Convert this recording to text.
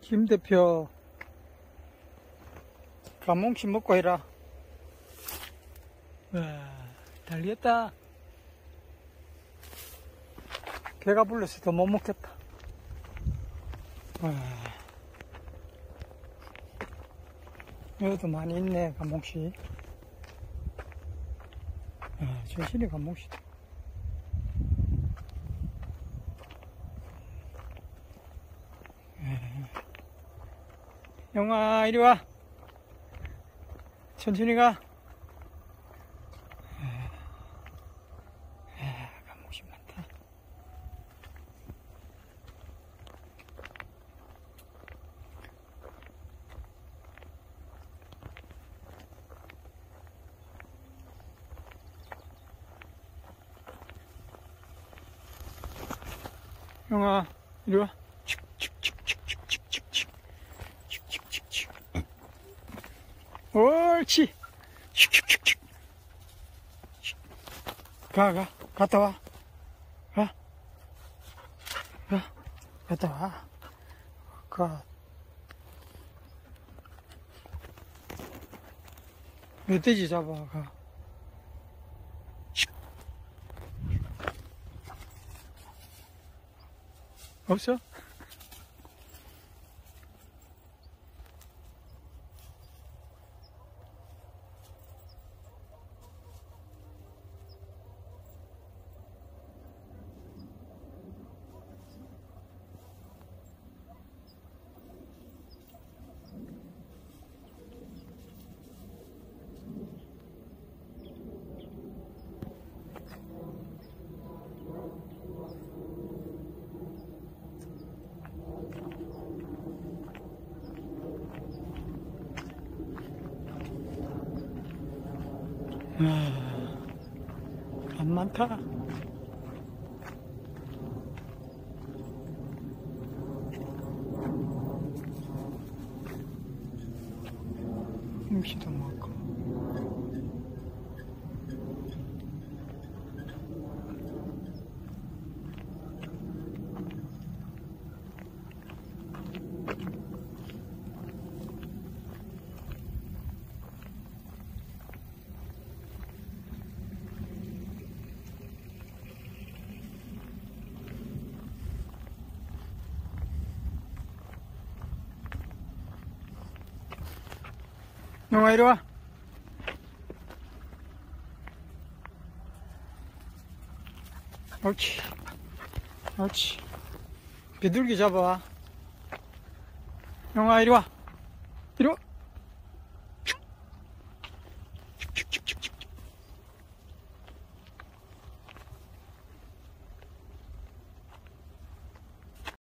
김 대표, 감몽치 먹고 해라. 와, 달리겠다. 배가 불러서 더 못 먹겠다. 와, 여기도 많이 있네, 감몽치. 아, 전신이 감몽치다. 영아, 이리 와. 천천히 가. 감옥이 많다. 영아, 이리 와. 옳지. 갔다 와. 갔다 와. 멧돼지 잡아, 없어? 안 많다. 음식도 많고. 영아, 이리 와. 옳지. 옳지. 비둘기 잡아. 영아, 이리 와. 이리 와.